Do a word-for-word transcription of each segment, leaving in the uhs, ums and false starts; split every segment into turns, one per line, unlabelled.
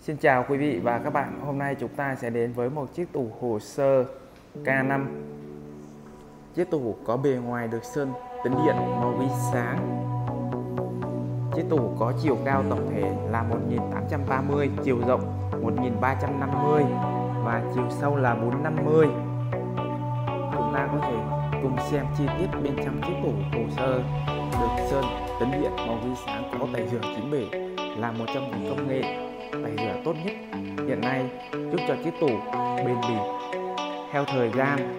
Xin chào quý vị và các bạn. Hôm nay chúng ta sẽ đến với một chiếc tủ hồ sơ K năm. Chiếc tủ có bề ngoài được sơn tính điện màu ghi sáng. Chiếc tủ có chiều cao tổng thể là một nghìn tám trăm ba mươi, chiều rộng một nghìn ba trăm năm mươi và chiều sâu là bốn trăm năm mươi. Chúng ta có thể cùng xem chi tiết bên trong chiếc tủ hồ sơ được sơn tính điện màu ghi sáng, có tẩy rửa chín bể, là một trong những công nghệ tẩy rửa tốt nhất hiện nay, giúp cho chiếc tủ bền bỉ theo thời gian.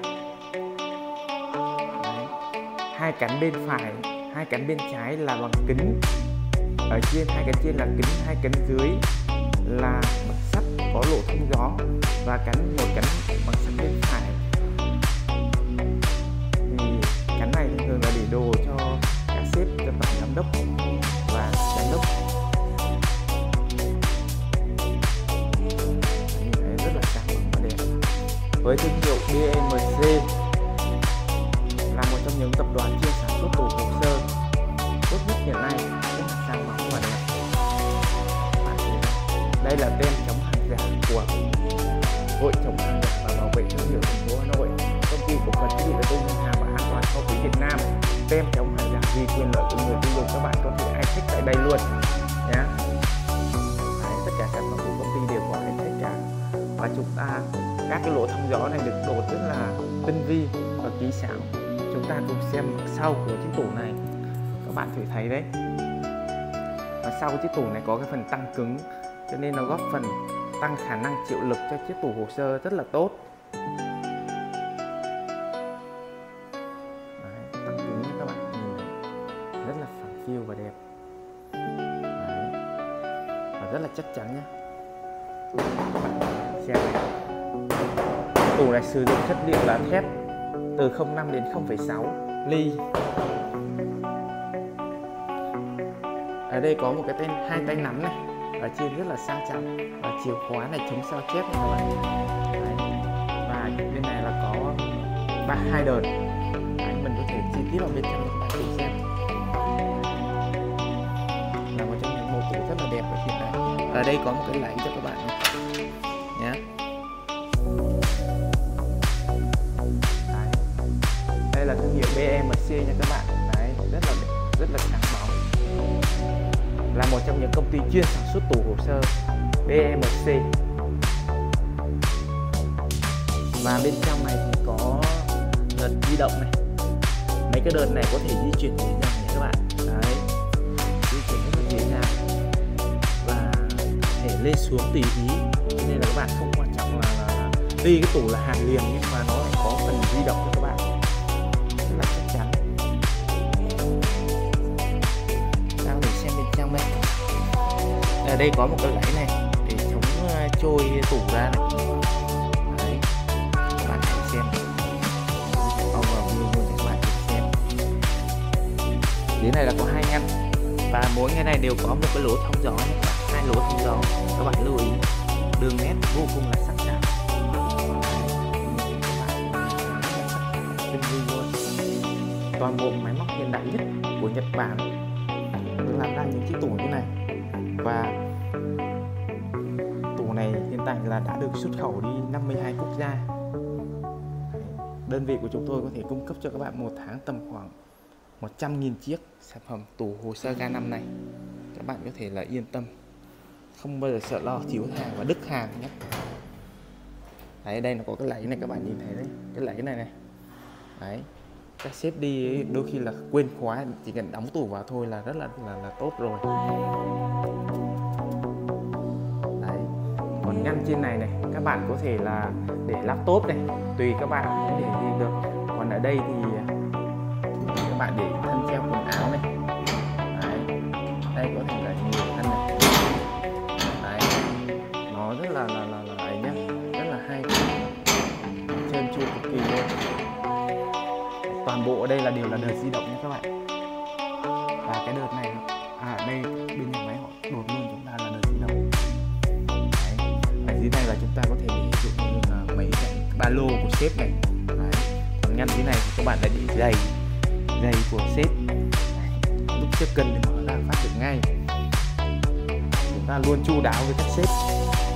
Đấy. Hai cánh bên phải, hai cánh bên trái là bằng kính. Ở trên hai cánh trên là kính, hai cánh dưới là bằng sắt có lỗ thông gió, và cánh một cánh bằng sắt bên phải. Thì cánh này thường là để đồ cho các sếp, cho tổng giám đốc và giám đốc. Với thương hiệu bê em xê là một trong những tập đoàn chuyên sản xuất tủ hồ sơ tốt nhất hiện nay, rất là sáng bóng và đẹp. Đây là tem chống hàng giả của Hội chống hàng giả và bảo vệ thương hiệu thành phố Hà Nội, công ty cổ phần thiết bị đầu tư ngân hàng và an toàn kho quý Việt Nam. Tem chống hàng giả vì quyền lợi của người tiêu dùng, các bạn có thể access tại đây luôn nhé. Tất cả sản phẩm của công ty đều có access cả, và chúng ta các cái lỗ thông gió này được đổ rất là tinh vi và kỹ xảo. Chúng ta cùng xem sau của chiếc tủ này, các bạn thử thấy đấy. Và sau chiếc tủ này có cái phần tăng cứng, cho nên nó góp phần tăng khả năng chịu lực cho chiếc tủ hồ sơ rất là tốt. Đấy, tăng cứng các bạn nhìn này, rất là phẳng phiu và đẹp. Đấy, và rất là chắc chắn nhé. Xem này. Tủ này sử dụng chất liệu là thép từ không phẩy năm đến không phẩy sáu ly. Ở đây có một cái tên hai tay nắm này, ở trên rất là sang trọng, và chìa khóa này chống sao chép này các bạn. Đấy. Và bên này là có ba hai đợt. Đấy, mình có thể chi tiết vào bên trong các bạn thử xem. Là một trong những mẫu tủ rất là đẹp ở hiện tại. Ở đây có một cái lẫy cho các bạn nhé. Đây là thương hiệu bê em xê nha các bạn. Đấy, rất là đẹp, rất là sáng bóng. Là một trong những công ty chuyên sản xuất tủ hồ sơ bê em xê. Và bên trong này thì có đợt di động này. Mấy cái đợt này có thể di chuyển dễ dàng nha các bạn. Đấy, di chuyển rất là dễ dàng và thể lên xuống tùy ý, nên là các bạn không quan trọng là, là, là tuy cái tủ là hàng liền nhưng mà nó lại có phần di động cho các bạn, rất là chắc chắn. Đang để xem bên trong đây. Ở đây có một cái lẫy này để chống trôi tủ ra này. Đấy, các bạn hãy xem. Bao vào video luôn để các bạn xem. Dưới này là có hai ngăn, và mỗi ngăn này đều có một cái lỗ thông gió này, hai lỗ thông gió. Các bạn lưu ý đường nét vô cùng là sắc sảo. Toàn bộ máy móc hiện đại nhất của Nhật Bản được làm ra những chiếc tủ như này. Và tủ này hiện tại là đã được xuất khẩu đi năm mươi hai quốc gia. Đơn vị của chúng tôi có thể cung cấp cho các bạn một tháng tầm khoảng một trăm nghìn chiếc sản phẩm tủ hồ sơ K năm này. Các bạn có thể là yên tâm, không bao giờ sợ lo thiếu hàng và đứt hàng nhé. Đấy, đây nó có cái lẫy này, các bạn nhìn thấy đấy, cái lẫy này này. Đấy, các sếp đi đôi khi là quên khóa, chỉ cần đóng tủ vào thôi là rất là là, là tốt rồi. Đấy, còn ngăn trên này này, các bạn có thể là để laptop này, tùy các bạn để gì được. Còn ở đây thì các bạn để thân treo quần áo này. Đấy, đây có thể là nhiều thân này. Đấy, nó rất là là là, là ấy nhá, rất là hay, trơn tru cực kỳ luôn. Toàn bộ ở đây là đều là đợt di động nha các bạn. Và cái đợt này, à đây bên nhà máy họ đột luôn chúng ta là đợt di động. Đấy. Ở dưới này là chúng ta có thể để dụng như là mấy cái ba lô của sếp này. Đấy. Còn ngăn dưới này thì các bạn lại để giày, giày của sếp. Đấy. Lúc sếp cần thì mở ra phát được ngay. Chúng ta luôn chu đáo với các sếp.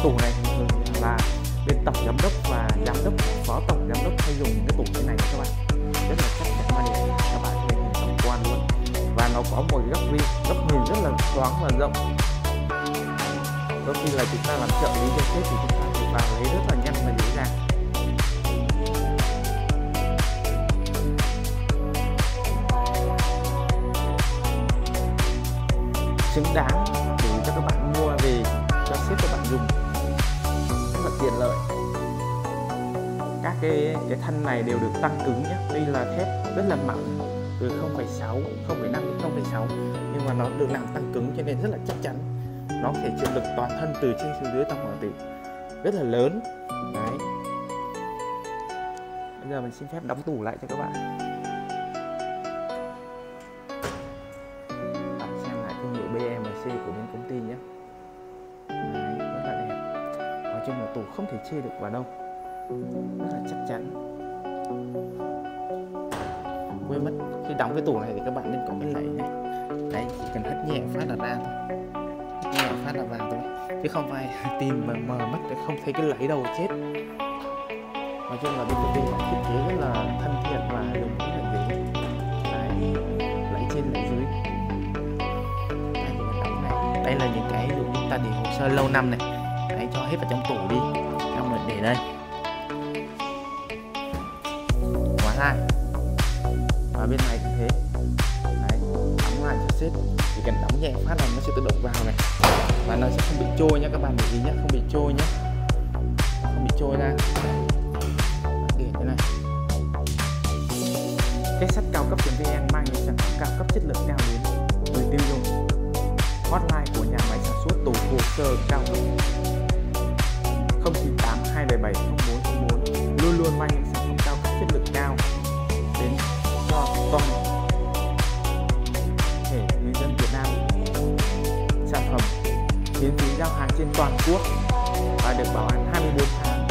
tủ này thường là bên tổng giám đốc và giám đốc, phó tổng giám đốc hay dùng những cái tủ như này các bạn, rất là chắc chắn và đẹp. Các bạn có thể nhìn tổng quan luôn, và nó có một góc riêng, góc nhìn rất là thoáng và rộng. Đôi khi là chúng ta làm trợ lý cho sếp thì chúng ta phải vào lấy rất là nhanh và dễ dàng. Xứng đáng để cho các bạn mua về cho sếp các bạn dùng, rất là tiện lợi. Các cái cái thân này đều được tăng cứng nhé. Đây là thép rất là mỏng, từ không phẩy sáu, không phẩy năm đến không phẩy sáu, nhưng mà nó được làm tăng cứng cho nên rất là chắc chắn. Nó có thể chịu lực toàn thân từ trên xuống dưới tổng hợp tử rất là lớn. Đấy. Bây giờ mình xin phép đóng tủ lại cho các bạn. Bạn xem lại thương hiệu bê em xê của bên công ty nhé. Đấy, rất là đẹp. Nói chung là tủ không thể chê được vào đâu, rất là chắc chắn. Quên mất, khi đóng cái tủ này thì các bạn nên có cái lẫy này. Đấy, chỉ cần hất nhẹ phát là ra thôi. Nhẹ phát là vào thôi, chứ không phải tìm mà mờ mắt để không thấy cái lẫy đâu chết. Nói chung là bên công ty họ thiết kế rất là thân thiện và dùng rất là dễ. Đấy, lẫy trên lẫy dưới. Đây, những cái đóng này, đây là những cái ví dụ chúng ta để hồ sơ lâu năm này. Đấy, cho hết vào trong tủ đi, xong rồi để đây, khóa lại. Và bên này cũng thế. Đấy, đóng lại cho sếp, chỉ cần đóng nhẹ phát là nó sẽ tự động vào này, và nó sẽ không bị trôi nhé các bạn, để ý nhé, không bị trôi nhé, không bị trôi ra. Để thế này, cái sắt cao cấp vê en mang những sản phẩm cao cấp chất lượng cao đến người tiêu dùng. Hotline của nhà máy sản xuất tủ hồ sơ cao cấp không chín tám hai bảy bảy không bốn không bốn luôn luôn mang những sản phẩm cao cấp chất lượng cao đến cho toàn thể người dân Việt Nam. Sản phẩm miễn phí giao hàng trên toàn quốc và được bảo hành hai mươi bốn tháng.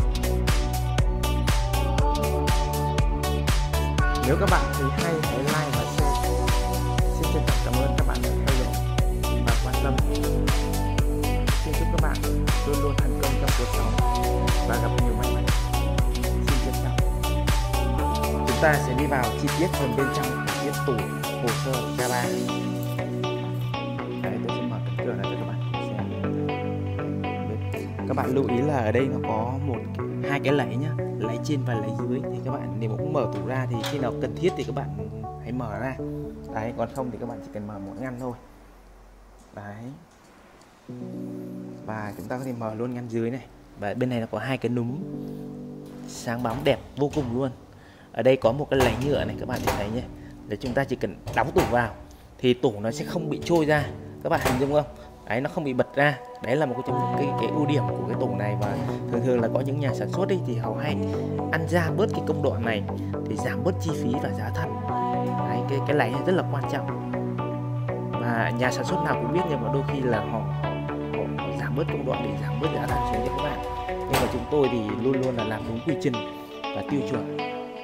Nếu các bạn thấy hay, hãy like và share. Xin trân trọng cảm ơn các bạn đã theo dõi và quan tâm. Xin chúc các bạn luôn luôn thành công trong cuộc sống và gặp nhiều may mắn. Xin trân trọng. Chúng ta sẽ đi vào chi tiết phần bên trong chiếc tủ hồ sơ Java. Đấy, tôi sẽ mở cánh cửa ra cho các bạn xem. Các bạn lưu ý là ở đây nó có một hai cái lẫy nhá, lẫy trên và lẫy dưới, thì các bạn nếu mà cũng mở tủ ra thì khi nào cần thiết thì các bạn hãy mở ra. Đấy, còn không thì các bạn chỉ cần mở một ngăn thôi. Đấy. Và chúng ta có thể mở luôn ngăn dưới này. Và bên này nó có hai cái núm sáng bóng đẹp vô cùng luôn. Ở đây có một cái lẫy nhựa này các bạn thấy nhé. Để chúng ta chỉ cần đóng tủ vào thì tủ nó sẽ không bị trôi ra. Các bạn hình dung không? Đấy, nó không bị bật ra. Đấy là một cái cái, cái ưu điểm của cái tủ này, và thường thường là có những nhà sản xuất ấy, thì họ hay ăn ra bớt cái công đoạn này thì giảm bớt chi phí và giá thành. Đấy, cái cái lẫy này rất là quan trọng, và nhà sản xuất nào cũng biết, nhưng mà đôi khi là họ, họ, họ giảm bớt công đoạn để giảm bớt giá thành xuống cho các bạn. Nhưng mà chúng tôi thì luôn luôn là làm đúng quy trình và tiêu chuẩn.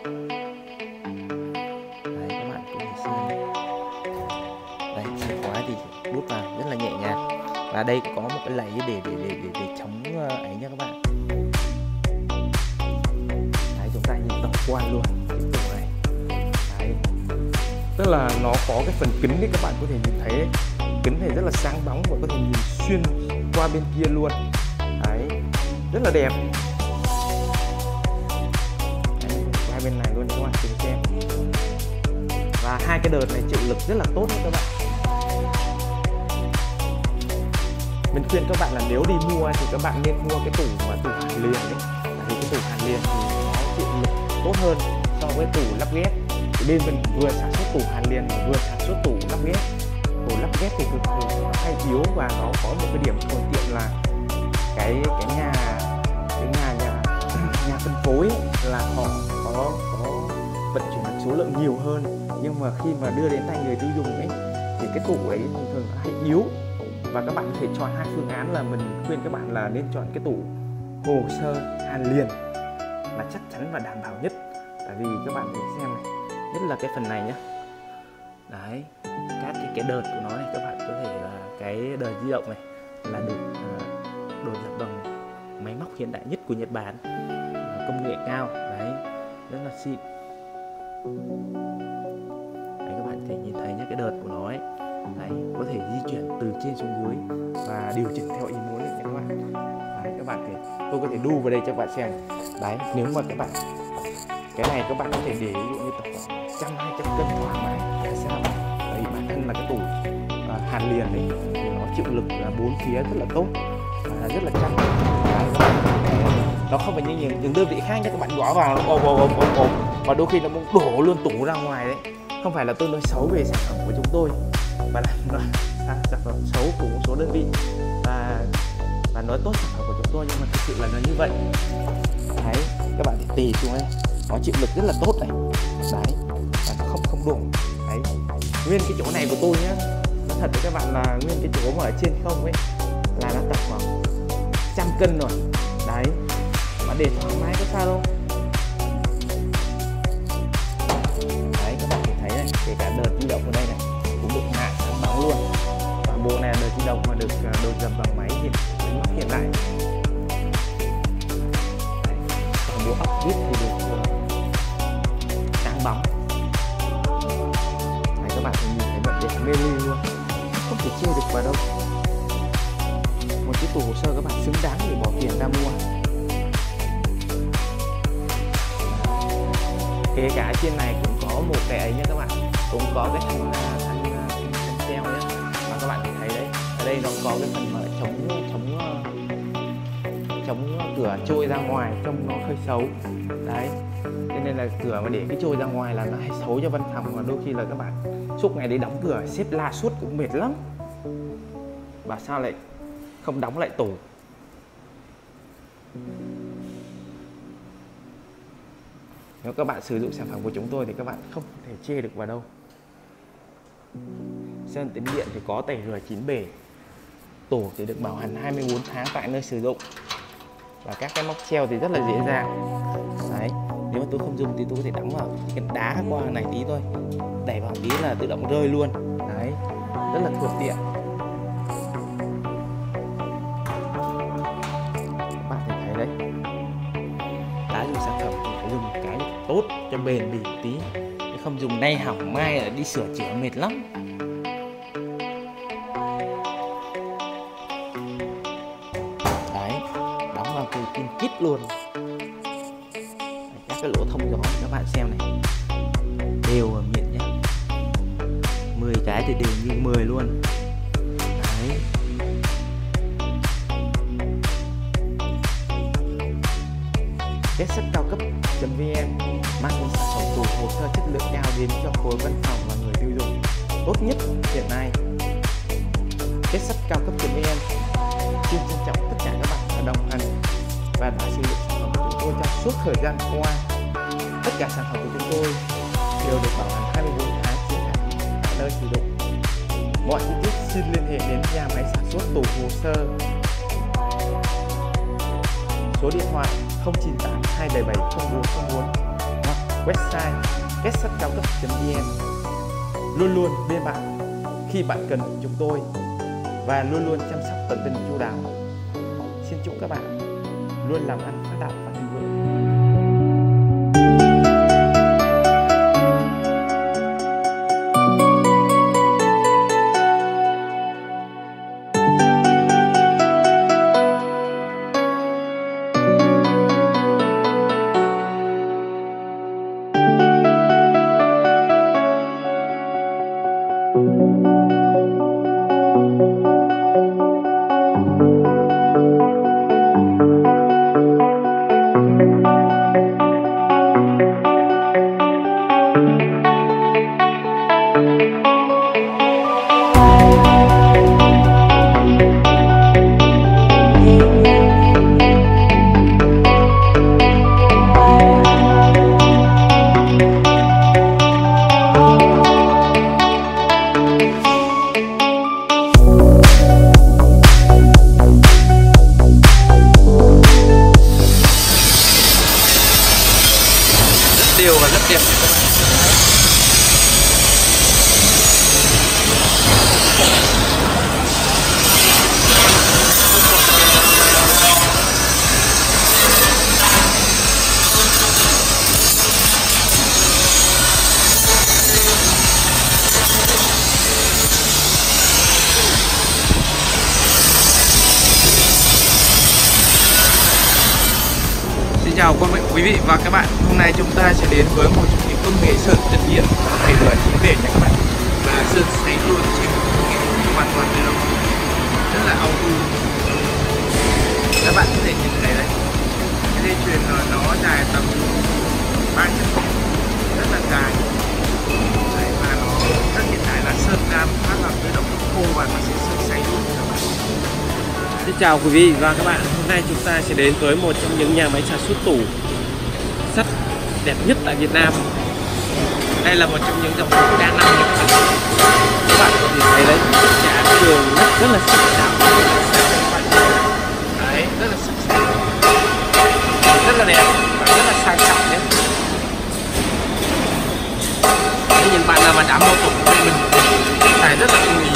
Đấy, các bạn có thể xem. Đấy, chìa khóa thì đút vào rất là nhẹ nhàng. Và đây có một cái lẫy để để để để, để chống ấy nha các bạn. Đấy, chúng ta nhìn tổng quan luôn cái tủ này. Đấy. Tức là nó có cái phần kính đấy, các bạn có thể nhìn thấy đấy. Kính này rất là sáng bóng và có thể nhìn xuyên qua bên kia luôn. Đấy, rất là đẹp. Đấy, hai bên này luôn các bạn cùng xem. Và hai cái đợt này chịu lực rất là tốt đấy các bạn. Mình khuyên các bạn là nếu đi mua thì các bạn nên mua cái tủ mà tủ hàn liền đấy. Thì cái tủ hàn liền thì nó chịu lực tốt hơn so với tủ lắp ghép. Thì bên mình vừa sản xuất tủ hàn liền vừa sản xuất tủ lắp ghép. Tủ lắp ghép thì cực kỳ nó hay yếu, và nó có một cái điểm thuận tiện là cái cái nhà cái nhà nhà nhà phân phối là họ có có vận chuyển được số lượng nhiều hơn, nhưng mà khi mà đưa đến tay người tiêu dùng ấy thì cái tủ ấy thường thường hay yếu. Và các bạn có thể chọn hai phương án, là mình khuyên các bạn là nên chọn cái tủ hồ sơ hàn liền là chắc chắn và đảm bảo nhất. Tại vì các bạn thấy xem này, nhất là cái phần này nhé. Đấy, các cái, cái đợt của nó này, các bạn có thể là cái đợt di động này là được uh, đổi hợp đồng móc hiện đại nhất của Nhật Bản, công nghệ cao đấy, rất là xịn. Đấy, các bạn có thể nhìn thấy nhé, cái đợt của nó ấy đấy, có thể di chuyển từ trên xuống dưới và điều chỉnh theo ý muốn đấy các bạn. Đấy, các bạn thể tôi có thể đu vào đây cho các bạn xem. Đấy, nếu mà các bạn cái này các bạn có thể để ví dụ như tập khoảng trăm hai trăm cân thoải mái. Tại sao? Đấy, bản thân là cái tủ uh, hàn liền đấy thì nó chịu lực là bốn phía rất là tốt và rất là chắc. Đấy, nó không phải như những, những đơn vị khác nhé, các bạn gõ vào ôm ôm ôm ôm ôm và đôi khi nó cũng đổ luôn tủ ra ngoài đấy. Không phải là tôi nói xấu về sản phẩm của chúng tôi, mà là nói sản phẩm xấu của một số đơn vị và và nói tốt sản phẩm của chúng tôi, nhưng mà thực sự là nó như vậy. Đấy, các bạn thì tì xuống đây, nó chịu lực rất là tốt này. Đấy, và nó không không đổ. Đấy, nguyên cái chỗ này của tôi nhá, nó thật với các bạn là nguyên cái chỗ mà ở trên không ấy là nó tập khoảng trăm cân rồi. Đấy, mà để thoải mái có sao đâu. Đấy, các bạn có thể thấy này, kể cả đợt di động ở đây này cũng được hạ sáng bóng luôn. Và bộ này là đợt di động mà được đồ dập bằng máy hiện móc hiện đại. Đấy, còn bộ ốc vít thì được sáng bóng. Đấy, các bạn có nhìn thấy bật đèn mê ly luôn, không thể chê được vào đâu. Một cái tủ hồ sơ các bạn xứng đáng để bỏ tiền ra mua. Kể cả trên này cũng có một cái ấy nhé các bạn, cũng có cái thanh thanh thanh treo nhé, mà các bạn thấy đấy, ở đây nó có cái phần mở chống chống chống cửa trôi ra ngoài, trông nó hơi xấu. Đấy, cho nên là cửa mà để cái trôi ra ngoài là nó hay xấu cho văn phòng, và đôi khi là các bạn suốt ngày để đóng cửa xếp la suốt cũng mệt lắm. Và sao lại không đóng lại tủ? Nếu các bạn sử dụng sản phẩm của chúng tôi thì các bạn không thể chê được vào đâu. Sơn tính điện thì có tẩy rửa chín bể, tủ thì được bảo hành hai mươi bốn tháng tại nơi sử dụng, và các cái móc treo thì rất là dễ dàng. Đấy, nếu mà tôi không dùng thì tôi có thể đóng vào chỉ cần đá qua này tí thôi, đẩy vào tí là tự động rơi luôn. Đấy, rất là thuận tiện. Các bạn thấy đấy, đã dùng sản phẩm thì phải dùng cái tốt cho bền bỉ tí, không dùng nay hỏng mai là đi sửa chữa mệt lắm. Đấy, đóng vào từ pin kít luôn. Các cái lỗ thông gió các bạn xem này, đều ở miệng nhé, mười cái thì đều như mười luôn. Đấy, kết sắt cao cấp.vn mang những sản phẩm tủ hồ sơ chất lượng cao đến cho khối văn phòng và người tiêu dùng tốt nhất hiện nay. Kết sắt cao cấp.vn xin trân trọng tất cả các bạn đã đồng hành và đã sử dụng sản phẩm của chúng tôi trong suốt thời gian qua. Tất cả sản phẩm của chúng tôi đều được bảo hành hai mươi bốn tháng chính hãng tại nơi sử dụng. Mọi chi tiết xin liên hệ đến nhà máy sản xuất tủ hồ sơ. Số điện thoại không chín tám hai bảy bảy không bốn không bốn hoặc website kết sắt cao cấp.vn. Luôn luôn bên bạn khi bạn cần chúng tôi và luôn luôn chăm sóc tận tình chu đáo. Xin chúc các bạn luôn làm ăn phát đạt và thịnh vượng. Đều và rất đẹp các bạn. chào quý vị và các bạn. Hôm nay chúng ta sẽ đến với một trong những công nghệ sơn tự nhiên để lửa chín bền nha các bạn. Và sơn sấy luôn trên công nghệ hoàn toàn tự động, rất là auto. Các bạn có thể nhìn thấy đây, cái dây chuyền nó dài tầm ba trăm mét, rất là dài. Đấy, và nó rất hiện tại là sơn ra phát là tự động khô và nó sẽ sơn sấy luôn các bạn.
Xin chào quý vị và các bạn. Hôm nay chúng ta sẽ đến với một trong những nhà máy sản xuất tủ sắt đẹp nhất tại Việt Nam. Đây là một trong những dòng tủ K năm nha các bạn. Các bạn có thể thấy đấy, giá đường rất, rất là sắc sảo,
đấy, rất là sắc sảo, rất là đẹp và rất là sang trọng nhé. Nếu nhìn bạn nào mà đã mua tủ của mình phải rất là ưng ý.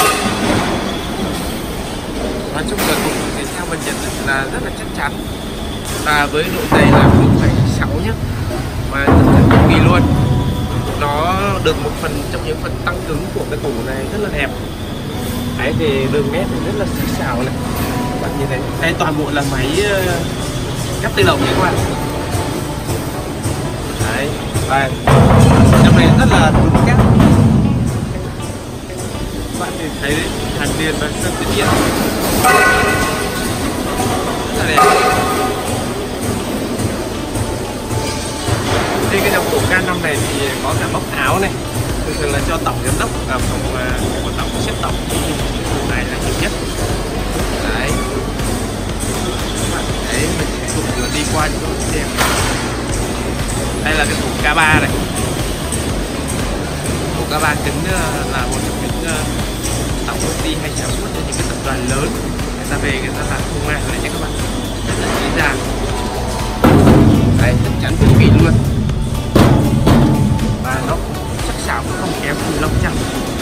Nói chung là tủ thì theo mình nhận định là rất là chắc chắn, và với độ dày là bốn phẩy sáu nhé, và rất là cực kỳ luôn. Nó được một phần trong những phần tăng cứng của cái tủ này rất là đẹp. Đấy, thì đường nét thì rất là sắc sảo này, các bạn nhìn thấy. Đây toàn bộ là máy cắt tự động nha các bạn. Đấy, và trong này rất là đúng cắt. Các bạn nhìn thấy đấy, hàn liền và sơn tự nhiên rất là đẹp. Trên cái dòng tủ K năm này thì có cả bóc áo này, thường thường là cho tổng giám đốc ở phòng của tổng xếp tổng, tủ này là nhiều nhất. Đấy, đấy mình sẽ cùng đi qua cho các bạn xem. Đây là cái tủ K ba này. Tủ K ba kính là một trong những tổng công ty hay sản xuất cho những cái tập đoàn lớn, người ta về người ta làm thương mại đấy nha các bạn, rất là dễ dàng. Đấy, chắc chắn cực kỳ luôn, và nó sắc sảo cũng không kém từ lông chậm.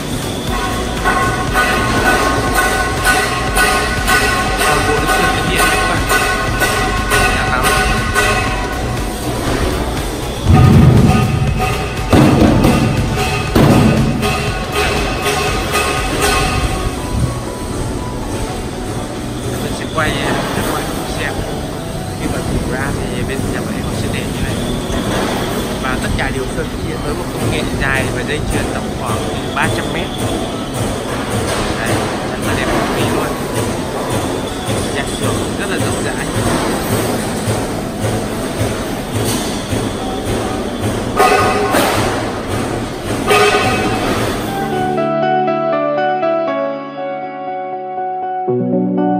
Toàn bộ được sơn tự nhiên các bạn, đẹp lắm. Mình sẽ quay cho các bạn xem khi mà thử ra thì bên nhà máy họ sẽ để như này, và tất cả đều sơn tự nhiên với một công nghệ dài và dây chuyền tầm khoảng ba trăm mét. Đấy, rất là đẹp cực kỳ luôn. Nhà xưởng rất là rộng rãi.
Thank you.